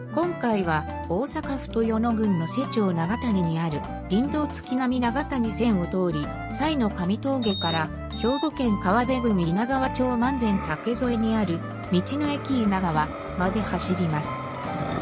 今回は大阪府豊野郡の瀬町長谷にある林道月並長谷線を通り、西の上峠から兵庫県川辺郡稲川町万善竹添にある道の駅稲川まで走ります。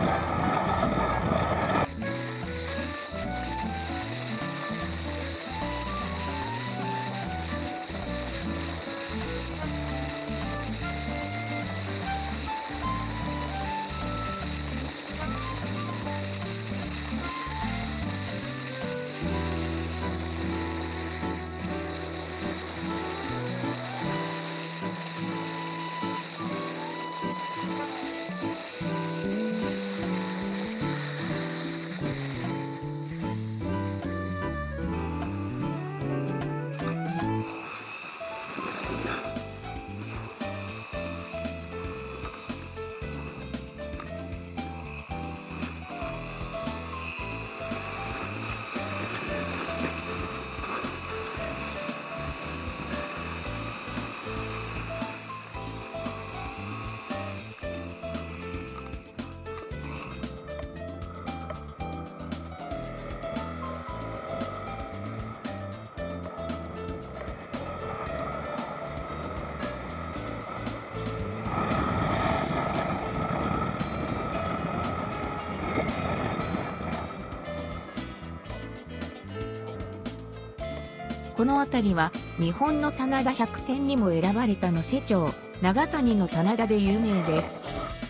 この辺りは日本の棚田百選にも選ばれた能勢町、長谷の棚田で有名です。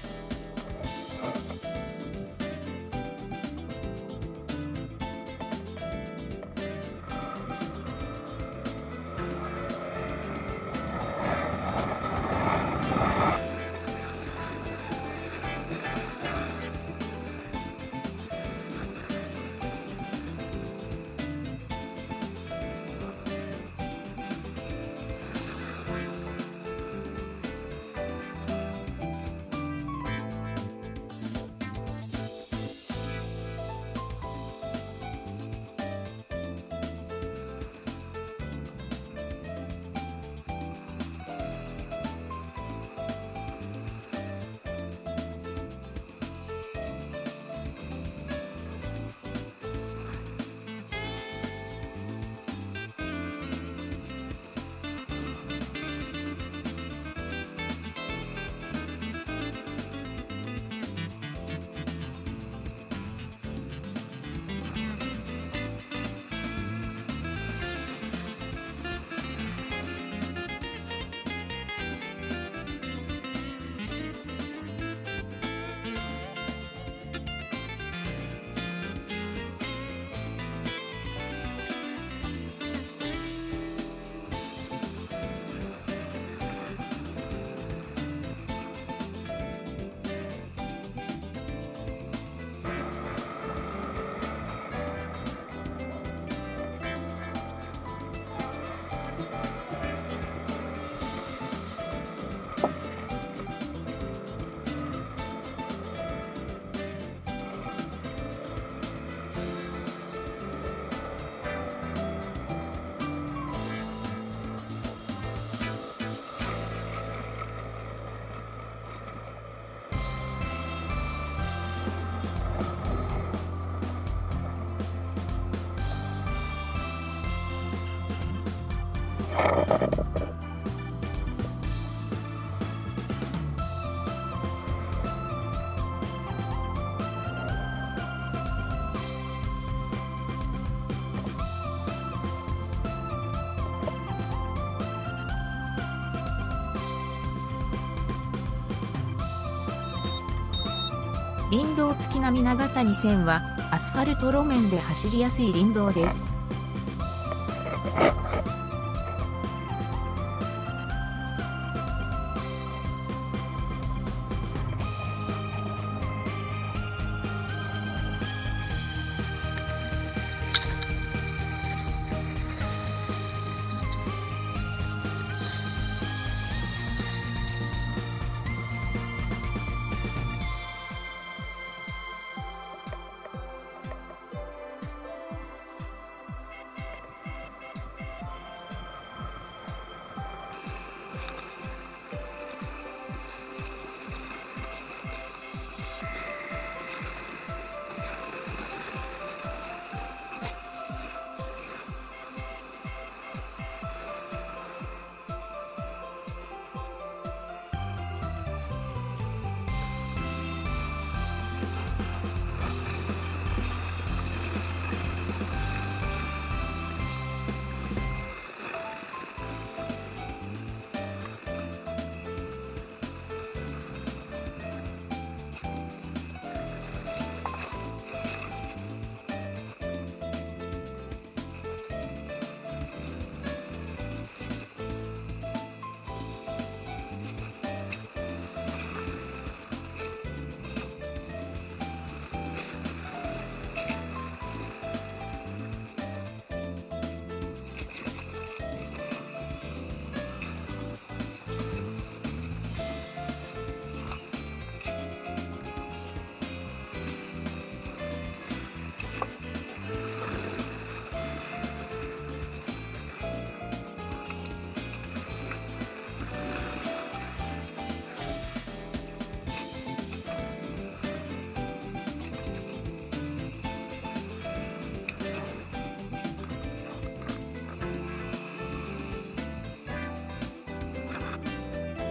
林道月並長谷線はアスファルト路面で走りやすい林道です。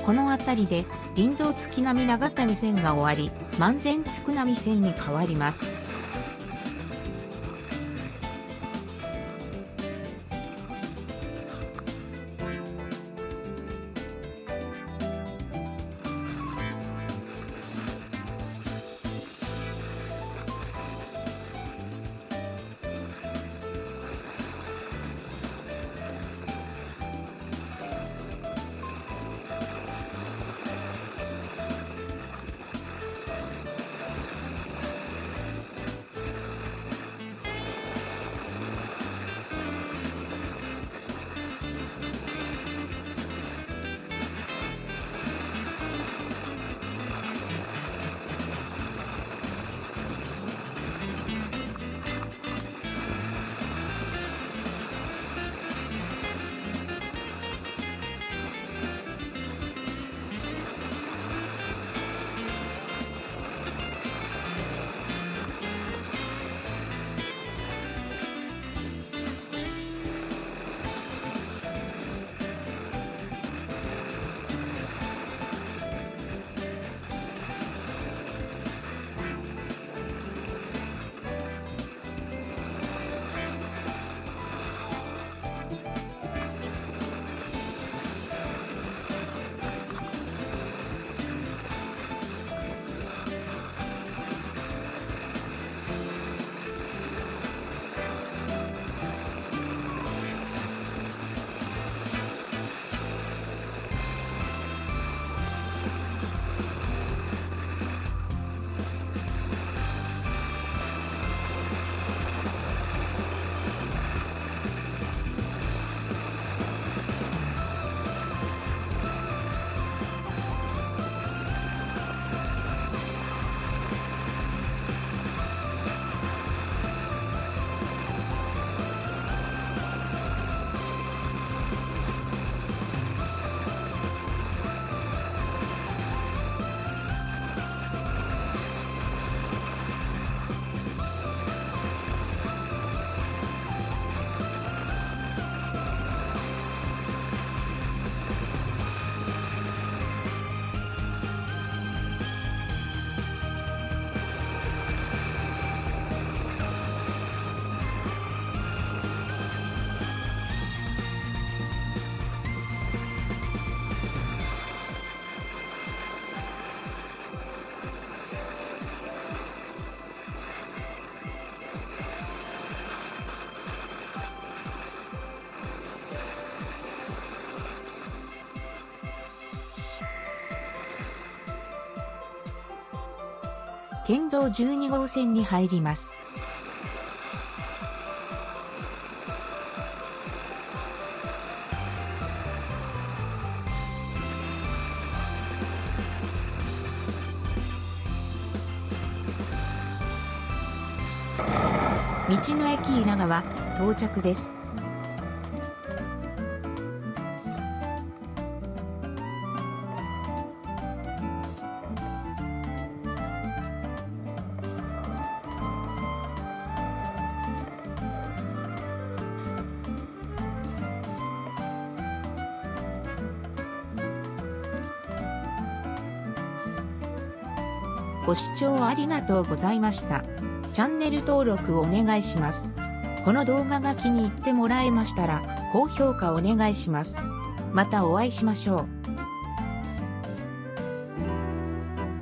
この辺りで林道月並長谷線が終わり、万全津並線に変わります。県道12号線に入ります。道の駅稲川到着です。ご視聴ありがとうございました。チャンネル登録お願いします。この動画が気に入ってもらえましたら、高評価お願いします。またお会いしましょう。